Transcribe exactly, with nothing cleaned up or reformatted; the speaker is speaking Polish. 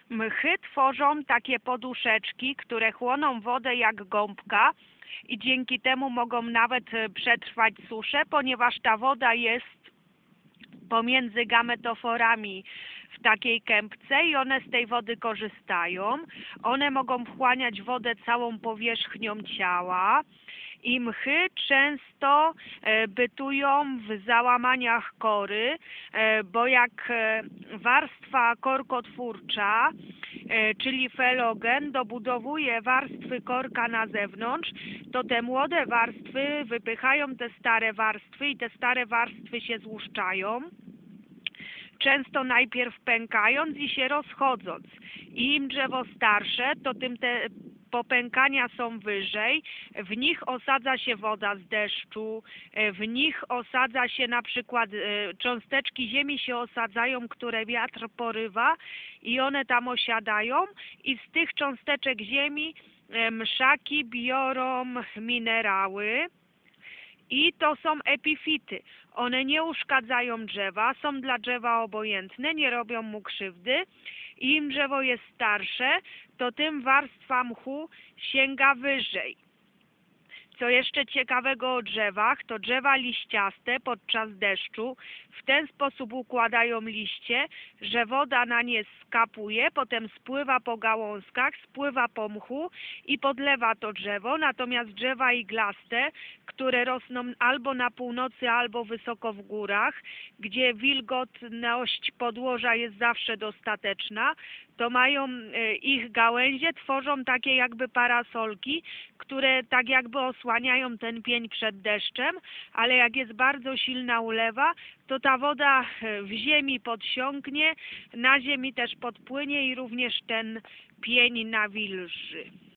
Mchy tworzą takie poduszeczki, które chłoną wodę jak gąbka i dzięki temu mogą nawet e, przetrwać suszę, ponieważ ta woda jest pomiędzy gametoforami w takiej kępce i one z tej wody korzystają. One mogą wchłaniać wodę całą powierzchnią ciała i mchy często e, bytują w załamaniach kory, e, bo jak e, warstwa korkotwórcza, e, czyli felogen, dobudowuje warstwy korka na zewnątrz, to te młode warstwy wypychają te stare warstwy i te stare warstwy się złuszczają, często najpierw pękając i się rozchodząc. I im drzewo starsze, to tym te popękania są wyżej, w nich osadza się woda z deszczu, w nich osadza się na przykład e, cząsteczki ziemi się osadzają, które wiatr porywa i one tam osiadają i z tych cząsteczek ziemi e, mszaki biorą minerały. I to są epifity. One nie uszkadzają drzewa, są dla drzewa obojętne, nie robią mu krzywdy. I im drzewo jest starsze, to tym warstwa mchu sięga wyżej. Co jeszcze ciekawego o drzewach, to drzewa liściaste podczas deszczu w ten sposób układają liście, że woda na nie skapuje, potem spływa po gałązkach, spływa po mchu i podlewa to drzewo. Natomiast drzewa iglaste, które rosną albo na północy, albo wysoko w górach, gdzie wilgotność podłoża jest zawsze dostateczna, to mają e, ich gałęzie, tworzą takie jakby parasolki, które tak jakby osłaniają ten pień przed deszczem, ale jak jest bardzo silna ulewa, to ta woda w ziemi podsiąknie, na ziemi też podpłynie i również ten pień nawilży.